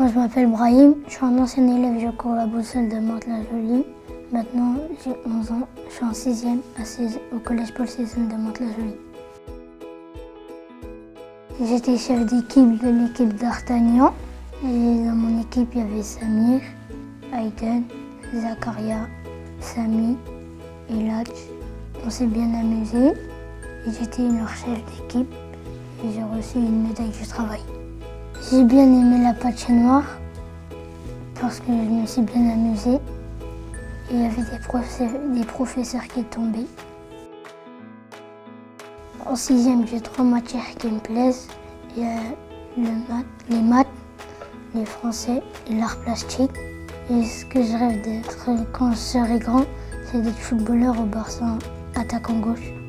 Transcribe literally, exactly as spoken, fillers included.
Moi, je m'appelle Brahim, je suis un ancien élève, je cours la boussole de Mantes-la-Jolie. Maintenant, j'ai onze ans, je suis en sixième au collège Paul Cézanne de Mantes-la-Jolie. J'étais chef d'équipe de l'équipe d'Artagnan. Et dans mon équipe, il y avait Samir, Aiden, Zakaria, Samy et Ladj. On s'est bien amusé. J'étais leur chef d'équipe et j'ai reçu une médaille du travail. J'ai bien aimé la patch noire parce que je me suis bien amusée. Et il y avait des professeurs, des professeurs qui tombaient. En sixième, j'ai trois matières qui me plaisent. Il y a le maths, les maths, les français et l'art plastique. Et ce que je rêve d'être quand je serai grand, c'est d'être footballeur au Barça, attaquant gauche.